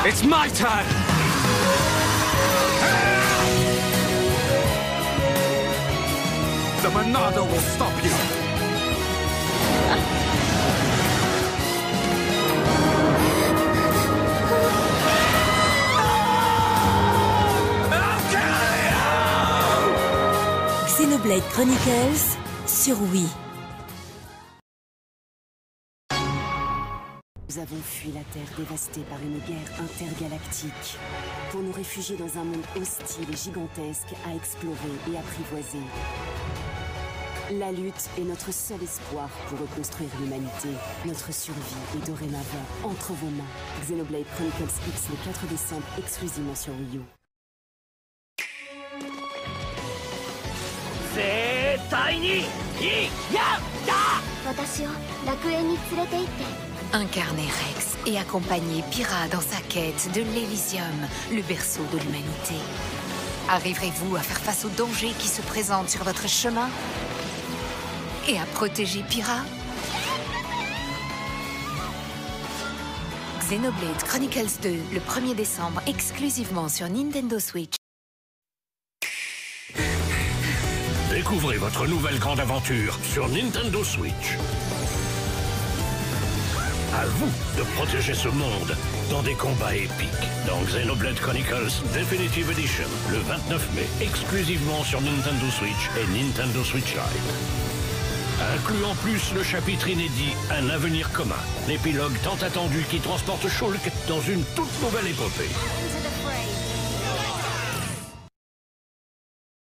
It's my turn! The Monado will stop you! Xenoblade Chronicles sur Wii. Nous avons fui la Terre dévastée par une guerre intergalactique pour nous réfugier dans un monde hostile et gigantesque à explorer et apprivoiser. La lutte est notre seul espoir pour reconstruire l'humanité. Notre survie est dorénavant entre vos mains. Xenoblade Chronicles X le 4 décembre exclusivement sur Wii U. Incarnez Rex et accompagnez Pyra dans sa quête de l'Elysium, le berceau de l'humanité. Arriverez-vous à faire face aux dangers qui se présentent sur votre chemin et à protéger Pyra? Xenoblade Chronicles 2, le 1er décembre, exclusivement sur Nintendo Switch. Découvrez votre nouvelle grande aventure sur Nintendo Switch. À vous de protéger ce monde dans des combats épiques. Dans Xenoblade Chronicles Definitive Edition, le 29 mai, exclusivement sur Nintendo Switch et Nintendo Switch Lite. Inclut en plus le chapitre inédit Un avenir commun, l'épilogue tant attendu qui transporte Shulk dans une toute nouvelle épopée.